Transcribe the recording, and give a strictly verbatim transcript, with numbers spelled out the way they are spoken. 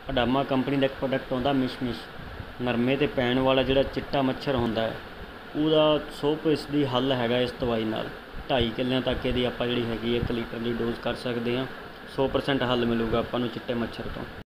ਅਡਾਮਾ company ਦਾ ਇੱਕ product ਆਉਂਦਾ ਮਿਸ਼ਮਿਸ਼, ਨਰਮੇ 'ਤੇ ਪੈਣ ਵਾਲਾ ਜਿਹੜਾ ਚਿੱਟਾ ਮੱਛਰ ਹੁੰਦਾ ਹੈ ਉਹਦਾ ਸੌ ਫੀਸਦੀ ਹੱਲ ਹੈਗਾ ਇਸ ਦਵਾਈ ਨਾਲ। ਢਾਈ ਕਿੱਲਿਆਂ ਤੱਕ ਇਹਦੀ ਆਪਾਂ ਜਿਹੜੀ ਹੈਗੀ ਇੱਕ ਲੀਟਰ ਦੀ ਡੋਜ਼ ਕਰ ਸਕਦੇ ਹਾਂ। ਸੌ ਪਰਸੈਂਟ ਹੱਲ ਮਿਲੂਗਾ ਆਪਾਂ ਨੂੰ ਚਿੱਟੇ ਮੱਛਰ ਤੋਂ।